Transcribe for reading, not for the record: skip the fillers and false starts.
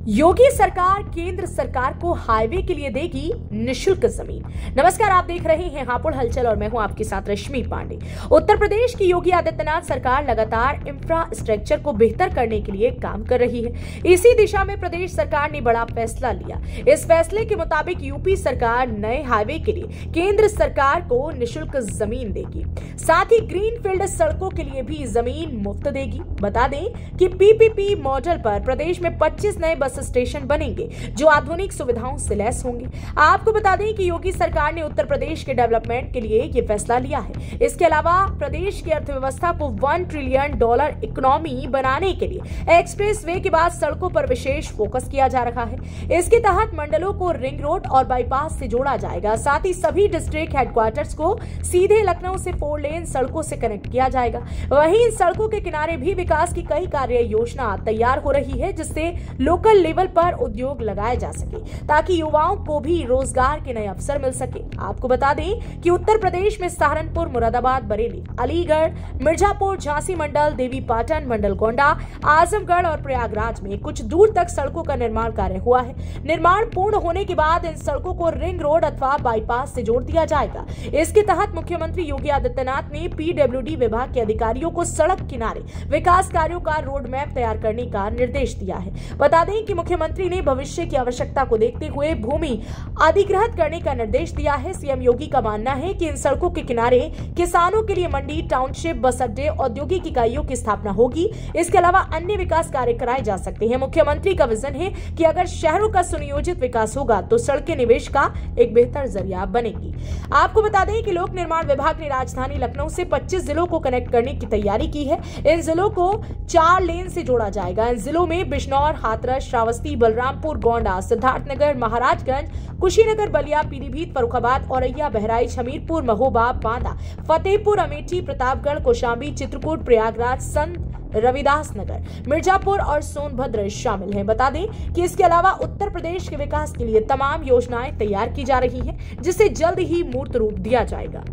योगी सरकार केंद्र सरकार को हाईवे के लिए देगी निशुल्क जमीन। नमस्कार, आप देख रहे हैं हापुड़ हलचल और मैं हूं आपके साथ रश्मि पांडे। उत्तर प्रदेश की योगी आदित्यनाथ सरकार लगातार इंफ्रास्ट्रक्चर को बेहतर करने के लिए काम कर रही है। इसी दिशा में प्रदेश सरकार ने बड़ा फैसला लिया। इस फैसले के मुताबिक यूपी सरकार नए हाईवे के लिए केंद्र सरकार को निशुल्क जमीन देगी, साथ ही ग्रीनफील्ड सड़कों के लिए भी जमीन मुफ्त देगी। बता दें कि पीपीपी मॉडल पर प्रदेश में 25 नए बस स्टेशन बनेंगे जो आधुनिक सुविधाओं से लैस होंगे। आपको बता दें कि योगी सरकार ने उत्तर प्रदेश के डेवलपमेंट के लिए ये फैसला लिया है। इसके अलावा प्रदेश की अर्थव्यवस्था को $1 ट्रिलियन इकोनॉमी बनाने के लिए एक्सप्रेस वे के बाद सड़कों पर विशेष फोकस किया जा रहा है। इसके तहत मंडलों को रिंग रोड और बाईपास से जोड़ा जाएगा, साथ ही सभी डिस्ट्रिक्ट हेडक्वार्टर्स को सीधे लखनऊ से 4 लेन सड़कों से कनेक्ट किया जाएगा। वहीं इन सड़कों के किनारे भी विकास की कई कार्य योजना तैयार हो रही है, जिससे लोकल लेवल पर उद्योग लगाए जा सके, ताकि युवाओं को भी रोजगार के नए अवसर मिल सके। आपको बता दें कि उत्तर प्रदेश में सहारनपुर, मुरादाबाद, बरेली, अलीगढ़, मिर्जापुर, झांसी मंडल, देवीपाटन मंडल, गोंडा, आजमगढ़ और प्रयागराज में कुछ दूर तक सड़कों का निर्माण कार्य हुआ है। निर्माण पूर्ण होने के बाद इन सड़कों को रिंग रोड अथवा बाईपास से जोड़ दिया जाएगा। इसके तहत मुख्यमंत्री योगी आदित्यनाथ ने पीडब्ल्यूडी विभाग के अधिकारियों को सड़क किनारे विकास कार्यों का रोड मैप तैयार करने का निर्देश दिया है। बता दें कि मुख्यमंत्री ने भविष्य की आवश्यकता को देखते हुए भूमि अधिग्रहित करने का निर्देश दिया है। सीएम योगी का मानना है कि इन सड़कों के किनारे किसानों के लिए मंडी, टाउनशिप, बस अड्डे, औद्योगिक इकाइयों की स्थापना होगी। इसके अलावा अन्य विकास कार्य कराए जा सकते हैं। मुख्यमंत्री का विजन है कि अगर शहरों का सुनियोजित विकास होगा तो सड़कें निवेश का एक बेहतर जरिया बनेगी। आपको बता दें कि लोक निर्माण विभाग ने राजधानी लखनऊ से 25 जिलों को कनेक्ट करने की तैयारी की है। इन जिलों को 4 लेन से जोड़ा जाएगा। इन जिलों में बिजनौर, हाथरस, श्रावस्ती, बलरामपुर, गोंडा, सिद्धार्थनगर, महाराजगंज, कुशीनगर, बलिया, पीलीभीत, फर्रुखाबाद, औरैया, बहराइच, हमीरपुर, महोबा, बांदा, फतेहपुर, अमेठी, प्रतापगढ़, कौशाम्बी, चित्रकूट, प्रयागराज, संत रविदास नगर, मिर्जापुर और सोनभद्र शामिल हैं। बता दें कि इसके अलावा उत्तर प्रदेश के विकास के लिए तमाम योजनाएं तैयार की जा रही हैं, जिसे जल्द ही मूर्त रूप दिया जाएगा।